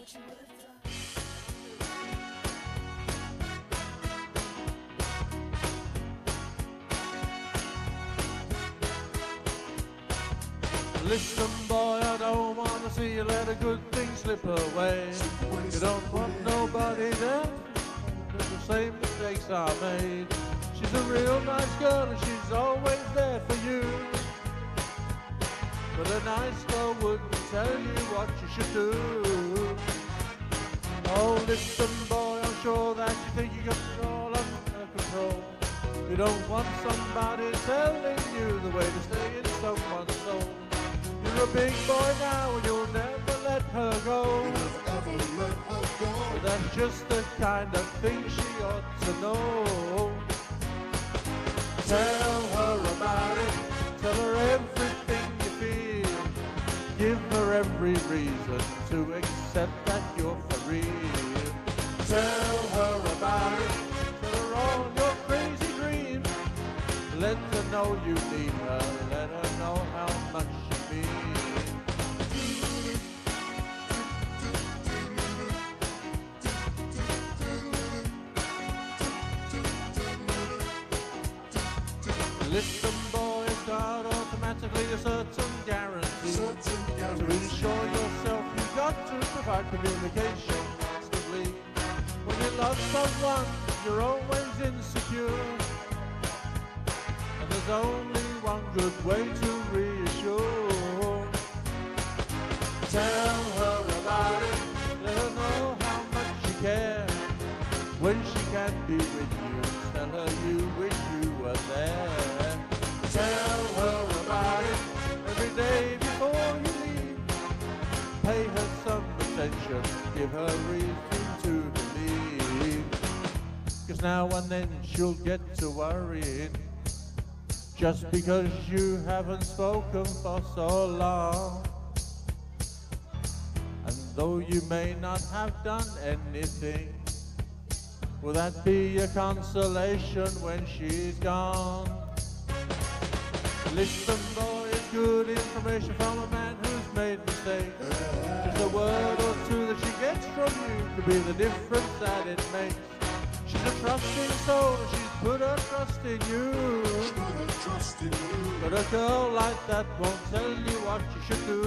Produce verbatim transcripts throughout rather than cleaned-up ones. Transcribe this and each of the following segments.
Listen, boy, I don't want to see you let a good thing slip away. You don't want nobody there do the same mistakes I made. She's a real nice girl and she's always there for you. But a nice girl wouldn't tell you what you should do. Oh, listen, boy, I'm sure that you think you got it all under control. You don't want somebody telling you the way to stay in someone's soul. You're a big boy now and you'll never let her go. Never ever let her go. But that's just the kind of thing she ought to know. Tell her about it, tell her everything you feel. Give her every reason to accept that you're for real. Tell her about it, tell her all your crazy dreams. Let her know you need her, let her know how much you mean. Listen, boy, it's not automatically a certain guarantee. Certain To guarantee. ensure yourself, you've got to provide communication constantly. When you love someone, you're always insecure. And there's only one good way to reassure. Tell her about it, let her know how much you care. When she can't be with you, tell her you wish you were there. Tell her about it every day before you leave. Pay her some attention, give her reason to believe. Cause now and then she'll get to worrying, just because you haven't spoken for so long. And though you may not have done anything, will that be a consolation when she's gone? Listen, boy, it's good information from a man who's made mistakes. Just a word or two that she gets from you could be the difference that it makes. She's a trusting soul and she's put her trust in you. Put her trust in you. But a girl like that won't tell you what you should do.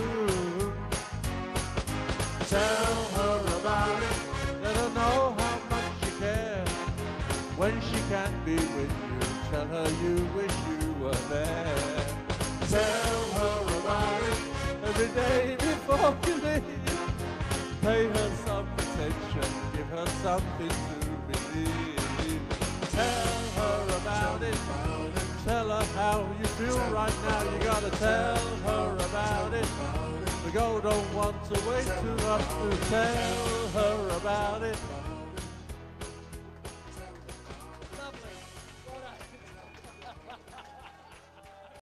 Tell her about it, let her know how much you care. When she can't be with you, tell her you wish you were there. Tell her about it every day before you leave. Pay her some attention, give her something to believe. Tell her about it, tell her how you feel right now. You gotta tell her about it. The girl don't want to wait too much to tell her about it.